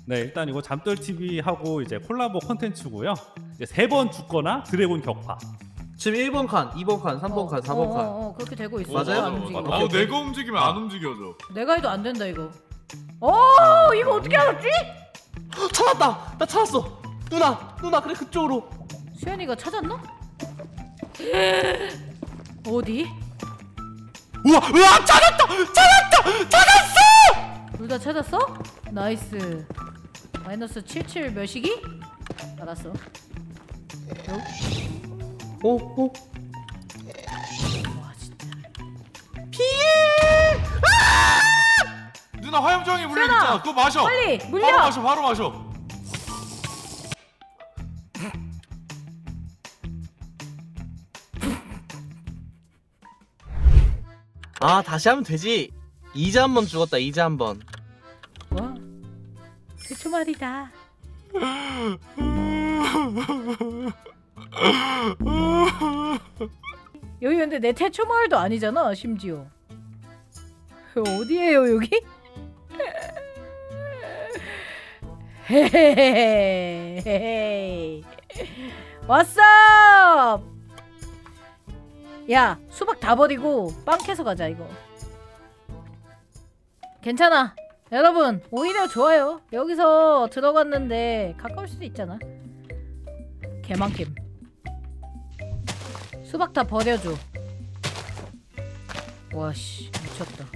네, 일단 이거 잠들TV하고 이제 콜라보 컨텐츠고요. 이제 3번 죽거나 드래곤 격파. 지금 1번 칸, 2번 칸, 3번 칸, 4번 칸. 그렇게 되고 있어. 맞아요? 안 움직여. 내가 움직이면 안 움직여져. 내가 해도 안 된다 이거. 이거 어떻게 알았지? 찾았다! 나 찾았어! 누나 그래 그쪽으로. 수현이가 찾았나? 어디? 우와 찾았다! 둘 다 찾았어? 나이스. 마이너스 77 몇이기? 알았어. 오. 와 진짜. 누나 화염정이 물려 있잖아. 그거 마셔. 빨리 물려. 바로 마셔. 아 다시 하면 되지. 이제 한 번 죽었다. 이제 한 번. 와. 대초 말이다. 여기 근데 내 태초 마을도 아니잖아 심지어. 어디에요 여기? 헤헤헤헤. 왔어. 야 수박 다 버리고 빵 캐서 가자 이거. 괜찮아 여러분 오히려 좋아요. 여기서 들어갔는데 가까울 수도 있잖아. 개만겜. 수박 다 버려줘. 와씨 미쳤다.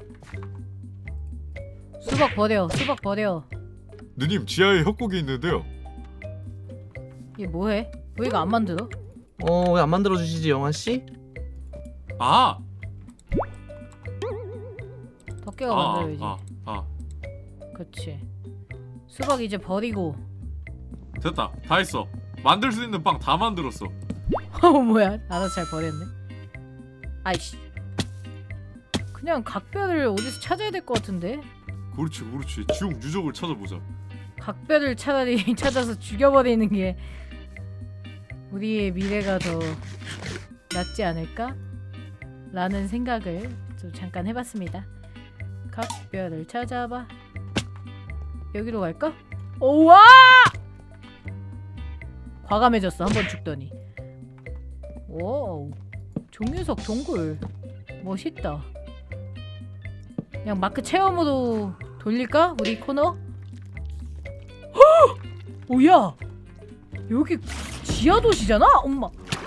수박 버려. 누님 지하에 협곡이 있는데요. 얘 뭐해? 왜 이거 안 만들어? 왜 안 만들어 주시지 영환씨? 아. 덕계가 만들어야지. 아. 그치. 수박 이제 버리고. 됐다. 다 했어. 만들 수 있는 빵 다 만들었어. 뭐야? 알아서 잘 버렸네. 아이씨. 그냥 각별을 어디서 찾아야 될 것 같은데? 그렇지. 지옥 유적을 찾아보자. 각별을 차라리 찾아서 죽여버리는 게 우리의 미래가 더 낫지 않을까? 라는 생각을 좀 잠깐 해봤습니다. 각별을 찾아봐. 여기로 갈까? 오와! 과감해졌어. 한번 죽더니. 오, 종유석 동굴 멋있다. 그냥 마크 체험으로 돌릴까? 우리 코너? 오야! 여기 지하도시잖아? 엄마.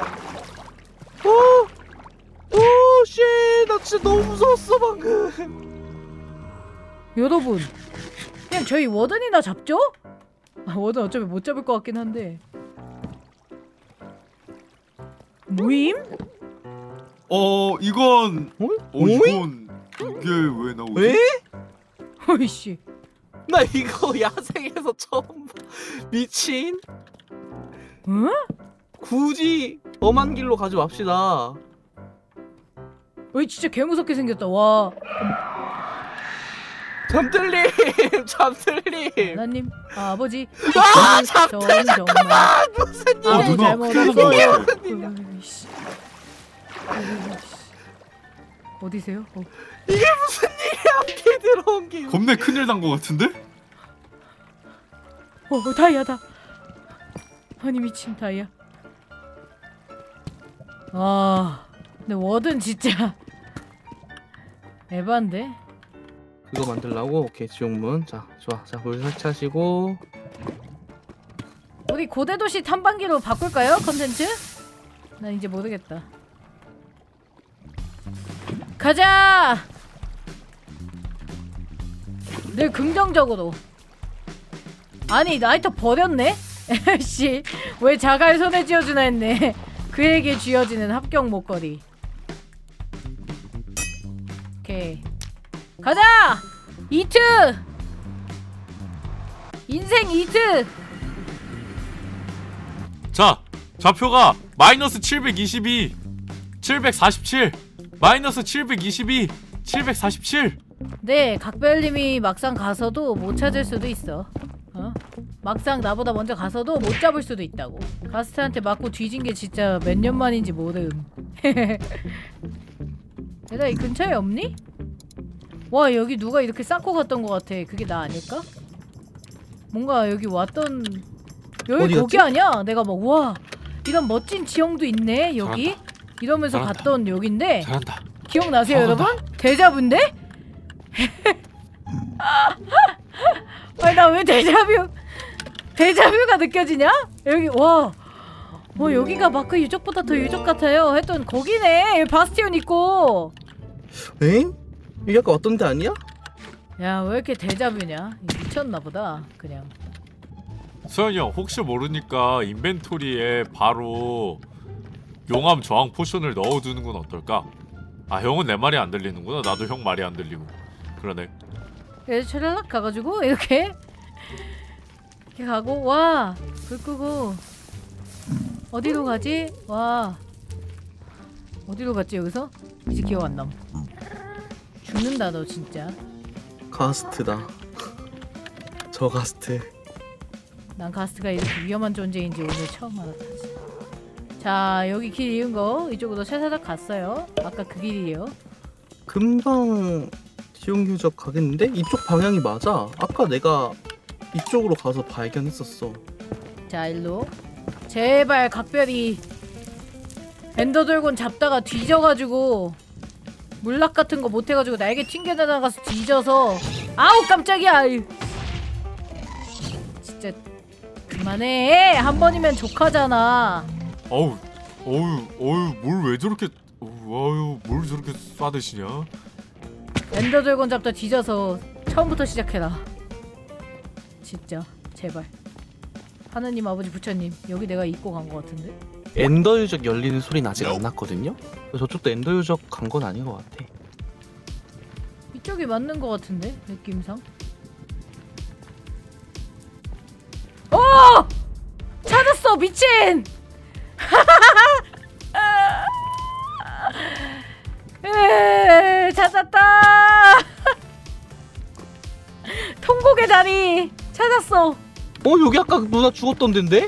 쉣! 나 진짜 너무 무서웠어 방금. 여러분 그냥 저희 워든이나 잡죠? 워든 어차피 못 잡을 것 같긴 한데. 모임? 이건 오잉? 이게 왜 나오지? 왜? 어이씨. 나 이거 야생에서 처음 봐. 미친. 응? 굳이 엄한 길로 가지 맙시다. 어이 진짜 개무섭게 생겼다. 와. 잠들림. 하나님 아버지. 잠들 정말 무슨 아, 아무 누나, 잘못 큰일 없어요. 났네. 어이씨. 어디세요? 이게 무슨 일이야? 앞에 들어온 게. 겁내 큰일 난 거 같은데? 다이아다. 아니 미친 다이아. 근데 워든 진짜 에반데? 그거 만들라고? 오케이 지옥문. 자 좋아. 자 물 설치하시고. 우리 고대도시 탐방기로 바꿀까요? 컨텐츠? 난 이제 모르겠다. 가자! 늘 긍정적으로. 아니 라이터 버렸네? 씨, 왜 자갈 손에 쥐어주나 했네. 그에게 쥐어지는 합격 목걸이. 오케이 가자! 이트! 인생 이트! 자, 좌표가 마이너스 722, 747, 마이너스 722, 747. 네, 각별님이 막상 가서도 못 찾을 수도 있어. 막상 나보다 먼저 가서도 못 잡을 수도 있다고. 가스트한테 맞고 뒤진 게 진짜 몇 년 만인지 모름. 얘들아 이 근처에 없니? 와 여기 누가 이렇게 쌓고 갔던 것 같아. 그게 나 아닐까? 뭔가 여기 왔던 여기 어디 거기 갔지? 아니야? 내가 막 와 이런 멋진 지형도 있네 여기 잘한다. 이러면서 잘한다. 갔던 여긴데 잘한다. 기억나세요 잘한다. 여러분? 데자부인데? 아니 나 왜 데자뷰가 느껴지냐? 여기 와 뭐 여기가 마크 유적보다 더 유적 같아요 했던 거기네 여기 바스티온 있고 엥? 이게 아까 왔던 데 아니야? 야 왜 이렇게 데자뷰냐 미쳤나보다 그냥 수현이 형 혹시 모르니까 인벤토리에 바로 용암 저항 포션을 넣어두는 건 어떨까? 아 형은 내 말이 안 들리는구나. 나도 형 말이 안 들리고 그러네. 그래서 철락 가가지고 이렇게 가고 와 불 끄고 어디로 가지? 와 어디로 갔지 여기서? 이제 기억 안 남. 죽는다 너 진짜. 가스트다. 저 가스트. 난 가스트가 이렇게 위험한 존재인지 오늘 처음 알았다. 자 여기 길 이은 거 이쪽으로 차사닥 갔어요. 아까 그 길이에요. 금방 지옥 유적 가겠는데? 이쪽 방향이 맞아. 아까 내가 이쪽으로 가서 발견했었어. 자 일로 제발 각별이 엔더 드래곤 잡다가 뒤져가지고 물락 같은 거 못해가지고 날개 튕겨 나가서 뒤져서 아우 깜짝이야. 진짜 그만해. 한 번이면 족하잖아. 어우 뭘 왜 저렇게 어우 뭘 저렇게 쏴대시냐? 엔더 드래곤 잡다 뒤져서 처음부터 시작해라. 진짜 제발. 하느님 아버지 부처님 여기 내가 잊고 간 거 같은데? 엔더 유적 열리는 소리는 아직 안 났거든요? 저쪽도 엔더 유적 간 건 아닌 것 같아. 이쪽이 맞는 거 같은데 느낌상. 오! 찾았어 미친! 찾았다! 통곡의 자리 찾았어. 여기 아까 누나 죽었던 데인데?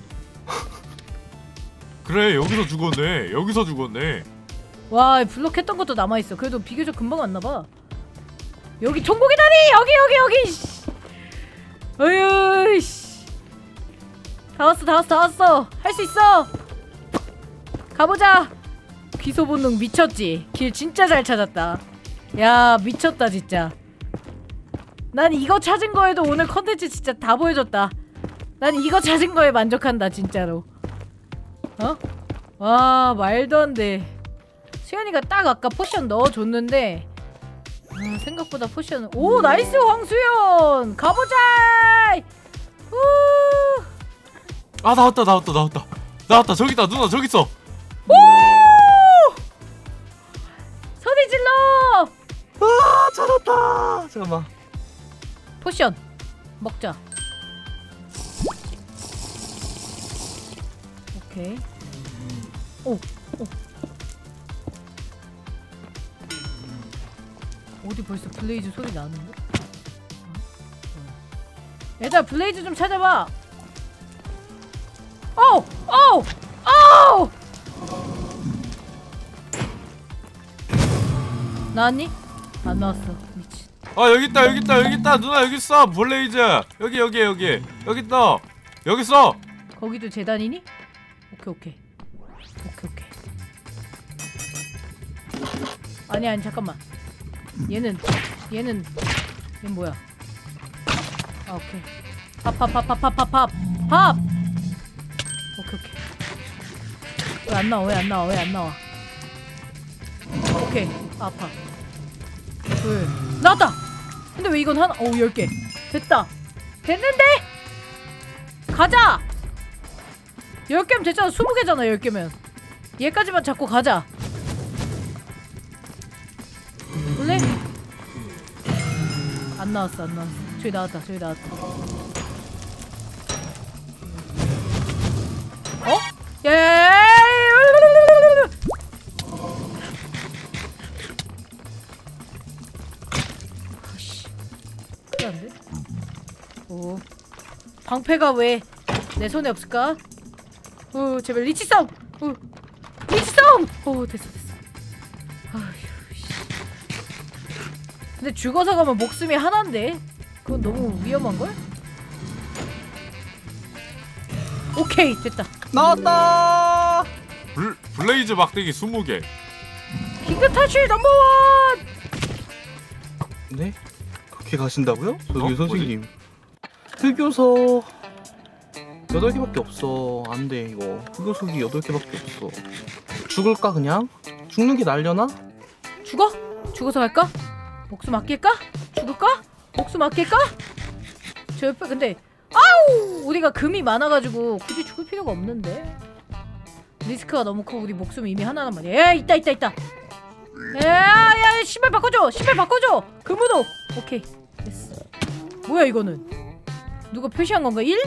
그래 여기서 죽었네. 여기서 죽었네. 와 블록했던 것도 남아있어. 그래도 비교적 금방 왔나봐. 여기 통곡의 다리! 여기 씨. 어휴 씨. 다 왔어 할 수 있어. 가보자. 귀소 본능 미쳤지. 길 진짜 잘 찾았다. 야 미쳤다 진짜. 난 이거 찾은 거에도 오늘 컨텐츠 진짜 다 보여줬다. 난 이거 찾은 거에 만족한다 진짜로. 어? 와 말도 안 돼. 수현이가 딱 아까 포션 넣어줬는데 생각보다 포션. 오 나이스 황수연. 가보자. 후. 아 나왔다. 저기다 누나 저기 있어. 오! 소리 질러. 아 찾았다. 잠깐만. 포션 먹자. 오케이. 오. 어디 벌써 블레이즈 소리 나는데? 얘들아 블레이즈 좀 찾아봐. 오! 나왔니? 안 나왔어. 미친. 아 여기 있다 누나 여기 있어. 블레이즈 여기 있다. 여기 있어. 거기도 재단이니? 오케이. 아니 잠깐만. 얘는 뭐야? 아 오케이. 밥. 오케이. 왜 안 나와? 오케이. 아파. 둘. 나왔다. 근데 왜 이건 하나? 10개. 됐다. 됐는데? 가자. 10개면 됐잖아. 20개잖아 10개면. 얘까지만 잡고 가자. 볼래? 안 나왔어. 저기 나왔다. 어? 아씨. 큰일난데? 오. 방패가 왜 내 손에 없을까? 제발 리치 싸움! 됐어. 아휴, 씨. 근데 죽어서 가면 목숨이 하나인데? 그건 너무 위험한걸? 오케이 됐다. 나왔다. 블레이즈 막대기 20개. 킹덤 탈출 넘버원. 네? 그렇게 가신다고요? 저기 뭐지? 선생님. 흑요소 8개밖에 없어. 안 돼 이거. 흑요석이 8개밖에 없어. 죽을까 그냥? 죽는 게 날려나? 죽어? 죽어서 갈까? 목숨 아낄까? 죽을까? 목숨 아낄까? 저 옆에 근데 아우! 우리가 금이 많아가지고 굳이 죽을 필요가 없는데 리스크가 너무 커. 우리 목숨 이미 하나란 말이야. 야 있다 야 신발 바꿔줘. 신발 바꿔줘. 금우도 오케이 됐어. 뭐야 이거는 누가 표시한 건가? 1?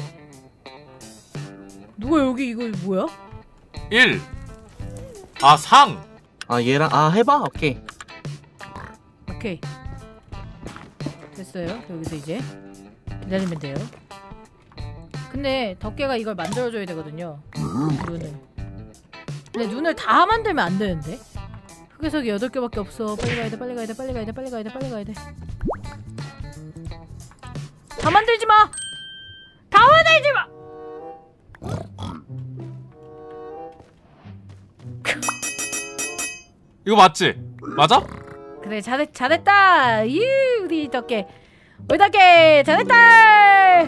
누가 여기 이거 뭐야? 1. 아 상. 아 얘랑 해봐? 오케이. 오케이 됐어요. 여기서 이제 기다리면 돼요. 근데 덕계가 이걸 만들어줘야 되거든요. 눈을. 근데 눈을 다 만들면 안 되는데. 흑요석이 8개밖에 없어. 빨리 가야 돼. 다 만들지 마. 이거 맞지? 맞아? 그래 잘했다. 우리 덕계. 우리 덕계 잘했다.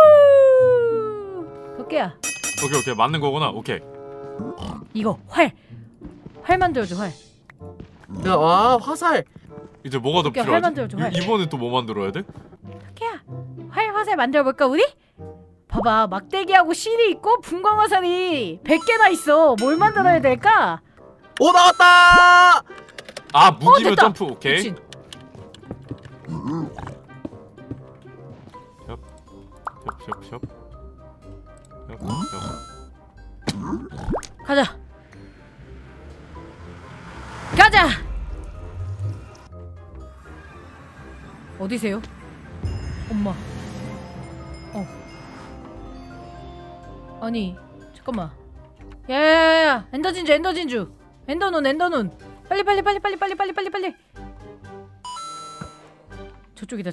우! 덕계야. 오케이 맞는 거구나. 오케이. 이거 활 만들어줘. 활. 야, 화살. 이제 뭐가 더 오케이, 활 필요하지? 만들어줘, 활. 이번에 또 뭐 만들어야 돼? 덕계야. 화살 만들어볼까 우리? 봐봐 막대기하고 실이 있고 분광 화살이 100개나 있어. 뭘 만들어야 될까? 오 나왔다. 아 무기면 됐다. 점프. 오케이. 미친. 협. 가자. 어디세요? 엄마. 아니 잠깐만. 야야야야 엔더진주 엔더눈 빨리 저쪽이다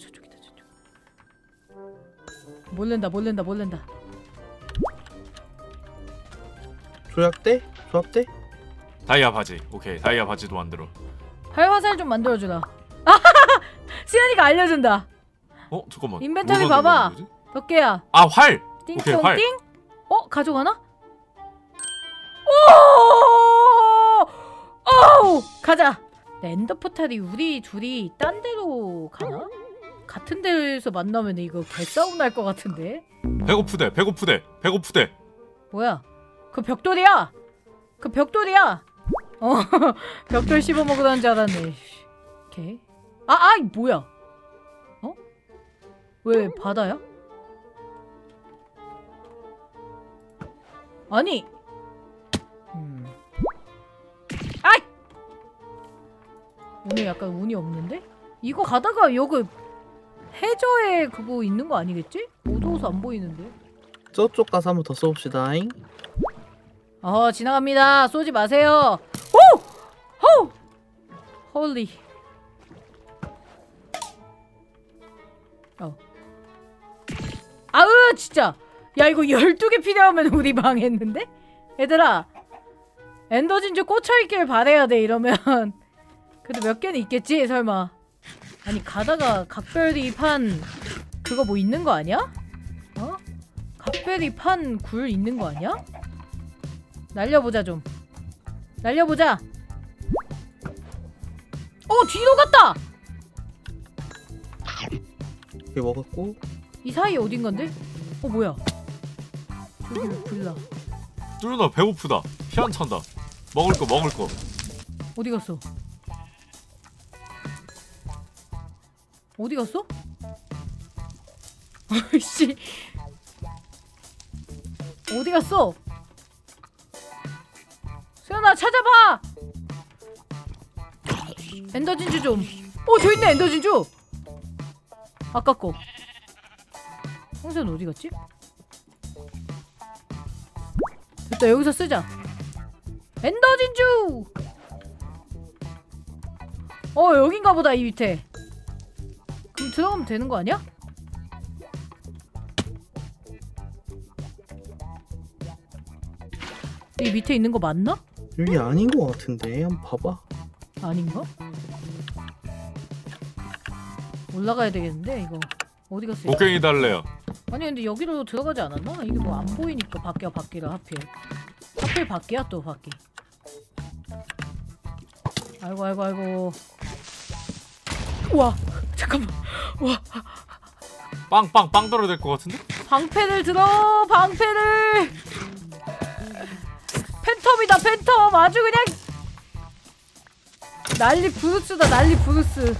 몰랜다 조약대? 다이아 바지. 오케이. 다이아 바지도 만들어. 활화살 좀 만들어주라. 수연이가 알려준다. 잠깐만. 인벤토리 뭘 봐봐. 만들면 되지? 몇 개야? 아 활. 오케이 활. 띵띵띵. 가져가나? 오! 가자. 엔더 포탈이 우리 둘이 딴 데로 가나? 같은 데에서 만나면 이거 개싸움 날 것 같은데. 배고프대. 뭐야? 그 벽돌이야. 벽돌 씹어 먹으라는 줄 알았네. 오케이. 뭐야? 왜 바다야? 아니. 아이! 오늘 약간 운이 없는데? 이거 가다가 여기 해저에 그거 있는 거 아니겠지? 어두워서 안 보이는데. 저쪽 가서 한번 더 써봅시다잉. 지나갑니다. 쏘지 마세요. 오! 호! 홀리. 아으 진짜. 야 이거 12개 필요하면 우리 망했는데? 얘들아 엔더진주 꽂혀있길 바래야 돼. 이러면 그래도 몇 개는 있겠지 설마. 아니 가다가 각별이 판 그거 뭐 있는 거 아니야? 각별이 판 굴 있는 거 아니야? 날려보자 좀. 날려보자. 뒤로 갔다. 이렇게 먹었고. 이 사이 어딘건데? 뭐야? 저기를 불나. 뚫나 배고프다. 피안찬다. 먹을 거. 어디 갔어? 어디 갔어? 씨. 어디 갔어? 수연아 찾아봐. 엔더진주 좀. 저기 있네 엔더진주. 아까 거. 황수연 어디 갔지? 됐다 여기서 쓰자. 엔더진주. 여긴가 보다 이 밑에. 그럼 들어가면 되는 거 아니야? 이 밑에 있는 거 맞나? 여기 아닌 거 같은데 한번 봐봐. 아닌가? 올라가야 되겠는데 이거 어디 갔어? 목갱이 달래요. 아니 근데 여기로 들어가지 않았나? 이게 뭐 안 보이니까 밖이라 하필 밖이야 또 밖이. 아이고. 우와 잠깐만. 우와 빵 들어야 될 것 같은데? 방패를 들어 방패를. 팬텀이다 팬텀 아주 그냥 난리 부르스다 난리 부르스.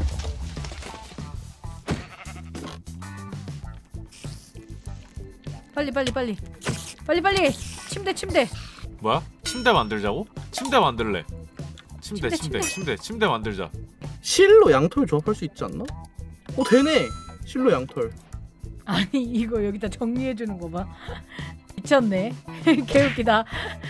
빨리 침대. 뭐야? 침대 만들자고? 침대 만들래. 침대 만들자. 실로 양털 조합할 수 있지 않나? 되네. 실로 양털. 아니 이거 여기다 정리해주는 거 봐. 미쳤네. 개웃기다.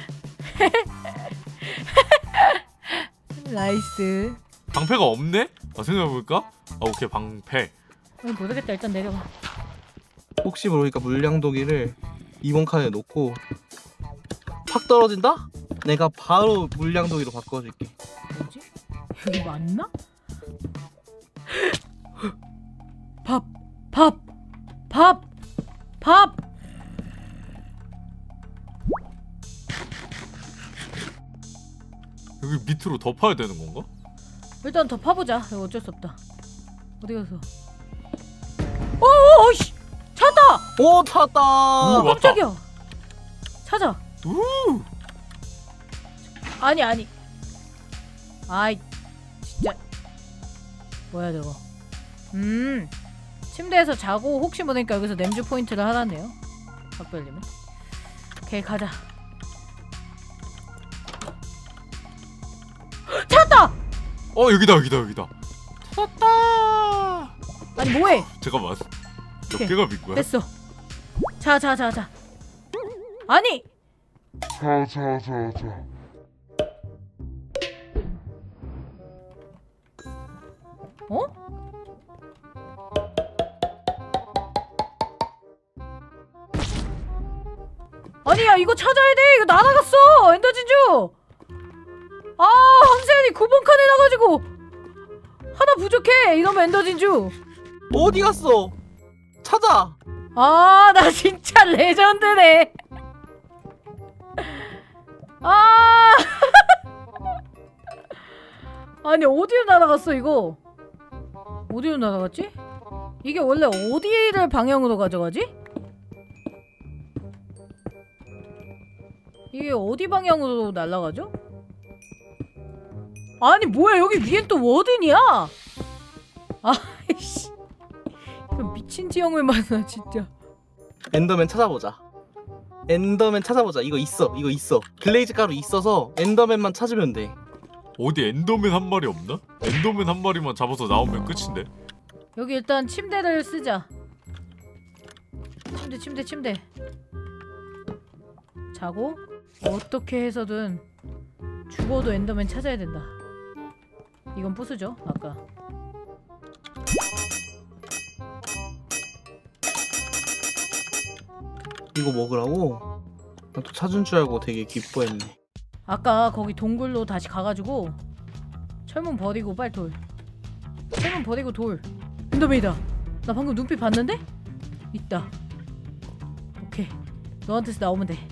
나이스. 방패가 없네? 생각해볼까? 오케이 방패. 모르겠다. 일단 내려가. 혹시 모르니까 물량도기를 이번 칸에 놓고 팍 떨어진다? 내가 바로 물량도기로 바꿔줄게. 뭐지? 여기 맞나? 밥. 여기 밑으로 더 파야 되는 건가? 일단 더 파보자. 이거 어쩔 수 없다. 어디 갔어? 오, 씨, 찾았다. 오 찾았다. 오, 왔다. 깜짝이야. 찾아. 우! 아니. 아이, 진짜. 뭐야 저거? 침대에서 자고 혹시 모르니까 여기서 냄주 포인트를 하라네요. 박별님은. 오케이 가자. 찾았다. 여기다. 찾았다. 아니 뭐해? 잠깐만. 몇 오케이. 개가 빈 거야? 됐어. 자. 아니. 어? 아니야 이거 찾아야 돼. 이거 날아갔어. 엔더진주. 황세현이 9번 칸에 나가지고 하나 부족해. 이러면 엔더진주. 어디 갔어? 찾아. 나 진짜 레전드네. 아니 어디로 날아갔어 이거? 어디로 날아갔지? 이게 원래 어디를 방향으로 가져가지? 이게 어디 방향으로 날아가죠? 아니 뭐야 여기 위엔 또 워든이야? 아이씨 이거 미친 지형을 만나 진짜. 엔더맨 찾아보자. 이거 있어. 글레이즈 가루 있어서 엔더맨만 찾으면 돼. 어디 엔더맨 한 마리 없나? 엔더맨 한 마리만 잡아서 나오면 끝인데? 여기 일단 침대를 쓰자. 침대 자고 어떻게 해서든 죽어도 엔더맨 찾아야 된다. 이건 부수죠 아까. 이거 먹으라고? 나 또 찾은 줄 알고 되게 기뻐했네. 아까 거기 동굴로 다시 가가지고 철문 버리고 빨리 돌. 철문 버리고 돌. 엔더맨이다. 나 방금 눈빛 봤는데? 있다. 오케이 너한테서 나오면 돼.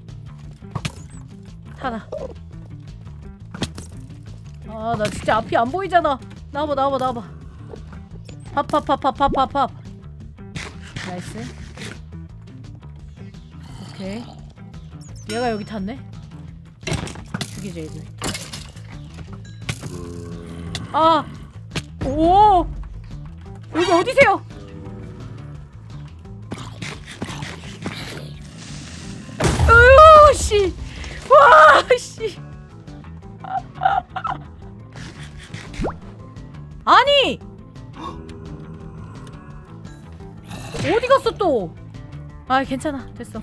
타라. 나 진짜 앞이 안 보이잖아. 나와봐. 팝. 나이스. 오케이. 얘가 여기 탔네. 죽이자 얘들. 오! 여기 어디세요? 으유 씨. 와 씨. 아니! 어디 갔어 또? 괜찮아 됐어.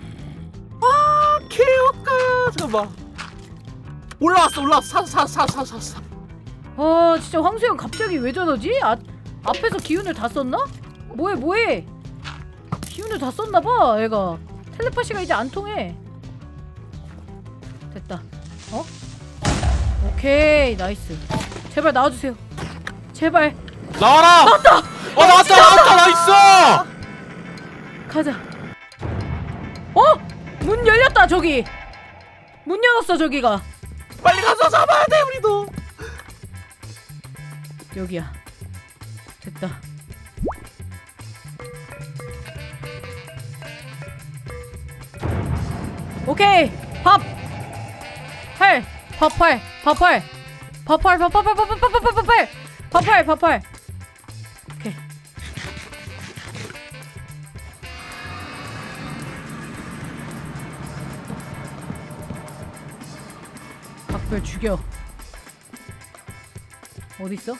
케어가 잠깐만. 올라왔어. 사. 진짜 황수영 갑자기 왜 저러지? 앞에서 기운을 다 썼나? 뭐해? 기운을 다 썼나봐 얘가. 텔레파시가 이제 안 통해. 됐다. 어? 오케이 나이스. 제발 나와주세요. 제발 나와라! 나왔다! 나왔다! 나이스! 가자. 어? 문 열렸다 저기. 문 열었어 저기가. 빨리 가서 잡아야 돼 우리도. 여기야. 됐다. 오케이 밥. 팔. 밥팔. 밥팔. 밥팔. 밥팔. 밥팔. 밥팔. 밥팔. 밥팔. 밥팔. 오케이. 각별 죽여. 어디 있어?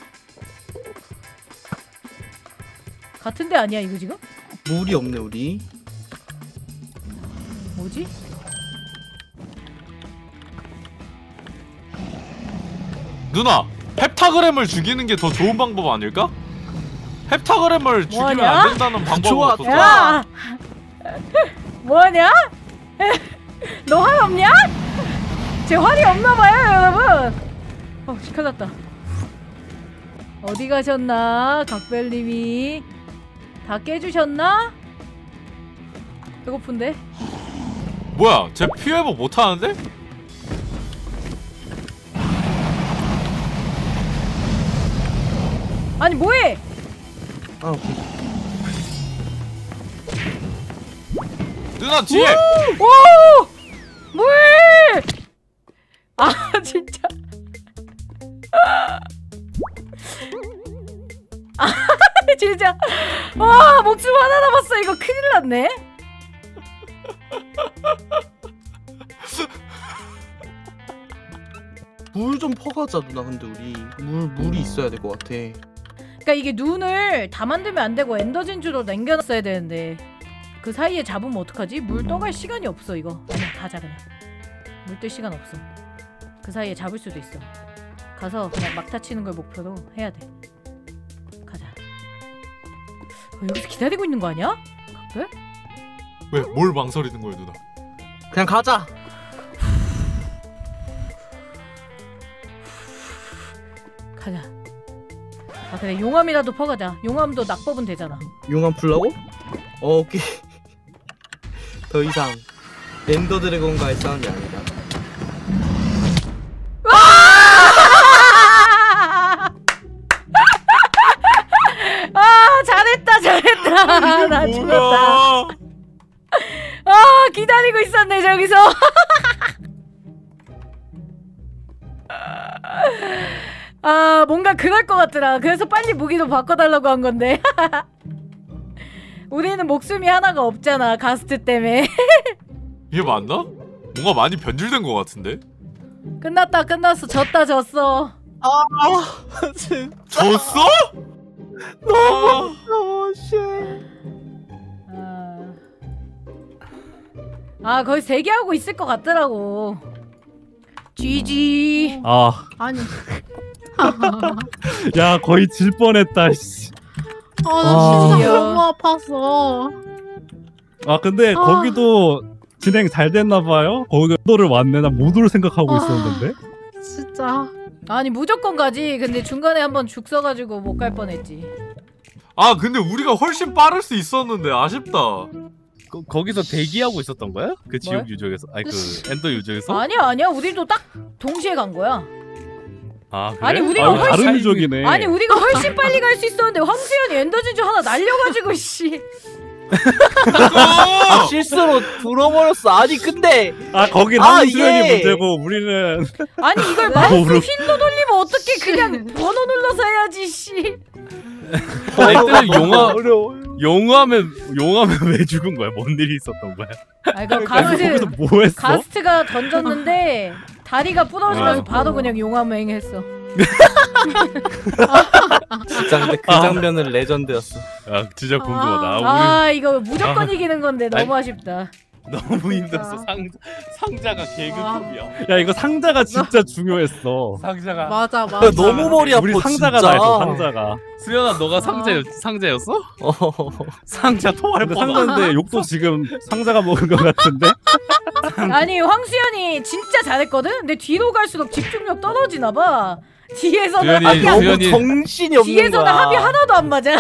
같은데 아니야 이거 지금? 물이 없네 우리. 뭐지? 누나! 펩타그램을 죽이는 게 더 좋은 방법 아닐까? 펩타그램을 죽이면 뭐하냐? 안 된다는 방법은 좋아. 없었어. 야! 뭐하냐? 너 활 없냐? 제 활이 없나봐요 여러분. 시켜놨다. 어디 가셨나? 각별님이 다 깨주셨나? 배고픈데? 뭐야? 쟤 피회복 못하는데? 아니 뭐해? 아 오케이. 누나 뒤에! 오! 뭐해? 아 진짜. 아 진짜. 와 목숨 하나 남았어. 이거 큰일 났네. 물 좀 퍼가자 누나. 근데 우리 물이 있어야 될 것 같아. 그러니까 이게 눈을 다 만들면 안 되고 엔더 진주로 남겨놨어야 되는데 그 사이에 잡으면 어떡하지? 물 떠갈 시간이 없어 이거. 아니야 가자 그냥. 물 뜰 시간 없어. 그 사이에 잡을 수도 있어. 가서 그냥 막타 치는 걸 목표로 해야 돼. 가자. 여기서 기다리고 있는 거 아니야? 각별? 왜? 뭘 망설이는 거야 누나? 그냥 가자. 가자. 아 그래 용암이라도 퍼가자. 용암도 낙법은 되잖아. 용암 풀라고? 오케이. 더 이상 엔더 드래곤과의 싸움이 아니다. 아 잘했다. 나 죽었다. 아 기다리고 있었네 저기서. 아 뭔가 그럴 것 같더라. 그래서 빨리 무기도 바꿔달라고 한 건데. 우리는 목숨이 하나가 없잖아 가스트 때문에. 이게 맞나? 뭔가 많이 변질된 것 같은데? 끝났다 끝났어. 졌어. 아 진짜 졌어? 너무 쉣. 아 거의 3개 하고 있을 것 같더라고. GG. 아, 아니. 야 거의 질 뻔했다. 씨. 나 진짜 아. 너무 아팠어. 아 근데 거기도 진행 잘 됐나 봐요. 거기 모도를 왔네. 난 모도를 생각하고 있었는데. 진짜. 아니 무조건 가지. 근데 중간에 한번 죽 써가지고 못 갈 뻔했지. 아 근데 우리가 훨씬 빠를 수 있었는데 아쉽다. 거기서 대기하고 있었던 거야? 그 지옥 뭘? 유적에서? 아니 그 엔더 유적에서? 아니야 우리도 딱 동시에 간 거야. 아 그래? 아니, 우리가 아, 훨씬- 다른 유적이네. 아니 우리가 훨씬 빨리 갈 수 있었는데 황수연이 엔더진주 하나 날려가지고 씨. 아 실수로 불어버렸어. 아니 근데 아 거긴 아, 황수연이 이게- 문제고 우리는 아니 이걸 마우스 뭐로- 휠로 돌리면 어떻게 그냥 번호 눌러서 해야지 씨. 애들 어려워요. 용하면 왜 죽은 거야? 뭔 일이 있었던 거야? 아 이거 거기서 가스트 뭐 했어? 가스트가 던졌는데 다리가 부러지면서 아. 바로 그냥 용암행 했어. 진짜 근데 그 장면은 레전드였어. 아 진짜 궁금하다. 아 이거 무조건 아. 이기는 건데 너무 아니. 아쉽다. 우리 너무 힘들었어. 상자가 개그급이야. 야 이거 상자가 진짜 중요했어. 상자가 맞아 맞아. 너무 머리 아파 우리 상자가 진짜. 나했어 상자가. 수연아 너가 상자였어? 상자 토할 근데 뻔. 상자인데 욕도 지금 상자가 먹은 것 같은데? 아니 황수연이 진짜 잘했거든? 근데 뒤로 갈수록 집중력 떨어지나봐. 뒤에서는 수연이, 합이 수연이. 정신이 없는 뒤에서는 거야. 합이 하나도 안 맞아.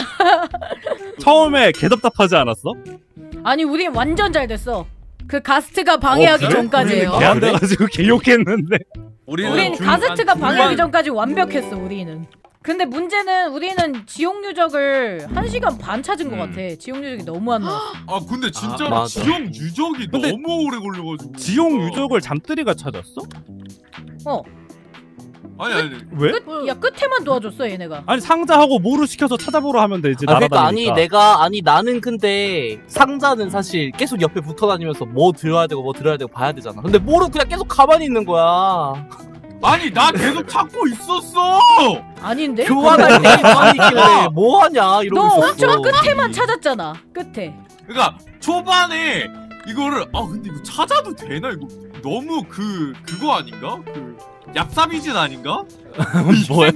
처음에 개답답하지 않았어? 아니 우린 완전 잘 됐어. 그 가스트가 방해하기 그래? 전까지예요. 개 안 돼가지고 개욕했는데. 우린 가스트가 방해하기 전까지 완벽했어 우리는. 근데 문제는 우리는 지옥 누적을 1시간 반 찾은 것 같아. 지옥 누적이 너무 안 나왔어. 아 근데 진짜로 맞아. 지역 유적이 근데 너무 오래 걸려가지고. 지옥 유적을 잠들이가 찾았어? 어. 아니 왜? 야 끝에만 도와줬어 얘네가. 아니 상자하고 뭐로 시켜서 찾아보러 하면 되지. 아, 그러니까 날아다니니까. 나는 근데 상자는 사실 계속 옆에 붙어 다니면서 뭐 들어야 되고 뭐 들어야 되고 봐야 되잖아. 근데 뭐로 그냥 계속 가만히 있는 거야. 아니 나 계속 찾고 있었어. 아닌데? 교환할 때 가만히 있길래 뭐 하냐 이러고 너 있었어. 엄청 끝에만 찾았잖아. 끝에. 그러니까 초반에 이거를 근데 이거 찾아도 되나 이거 너무 그거 아닌가? 그 얍삽이진 아닌가? 뭐야?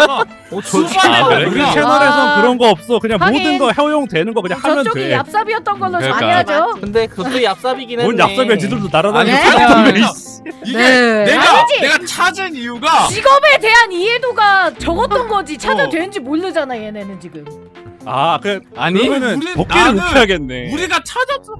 초반에 그래? 우리 아. 채널에선 그런 거 없어. 그냥 하긴. 모든 거 허용되는 거 그냥 하면 저쪽이 돼. 얍삽이었던 걸로 그러니까. 정해야죠. 근데 그것도 얍삽이긴 했네. 뭔 얍삽이야. 지들도 날아다니고 아니, 찾았던데. 그냥- 이씨. 이게 네. 내가 찾은 이유가 직업에 대한 이해도가 적었던 거지. 찾아도 되는지 모르잖아 얘네는 지금. 아, 아니 그러면은 우리- 덕계를 나는 묵혀야겠네. 우리가 찾았어.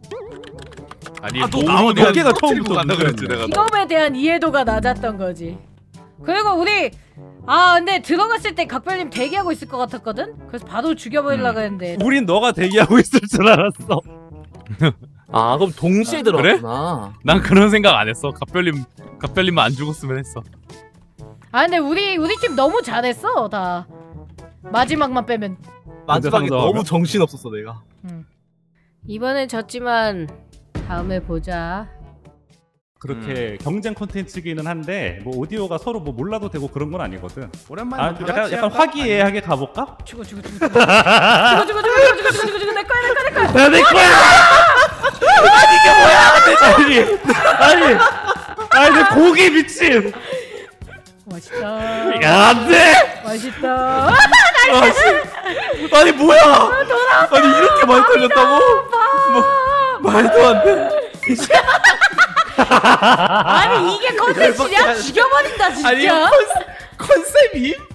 아니 너 뭐로 나와, 내가 덕계가 터뜨리고 처음부터 간다 그랬지 문제였네. 내가. 직업에 대한 이해도가 낮았던 거지. 그리고 우리 근데 들어갔을 때 각별님 대기하고 있을 것 같았거든? 그래서 바로 죽여버리려고 했는데 우린 너가 대기하고 있을 줄 알았어. 아 그럼 동시에 그래? 들어갔구나. 난 그런 생각 안 했어. 갑별님만 안 죽었으면 했어. 근데 우리 팀 너무 잘했어 다. 마지막만 빼면. 마지막에 상정하면? 너무 정신 없었어 내가. 이번엔 졌지만 다음에 보자. 그렇게 경쟁 콘텐츠기는 한데 뭐 오디오가 서로 뭐 몰라도 되고 그런 건 아니거든. 오랜만에 약간 화기애애하게 가볼까? 죽어 내 거야. 내 거야! 아니 이게 뭐야? 아니 내 고기 미친. 맛있다. 야 안돼. 맛있다. 아니 뭐야? 아니 이렇게 많이 털렸다고? 말도 안 돼. 아니 이게 컨텐츠냐? 죽여버린다 진짜. 컨셉이?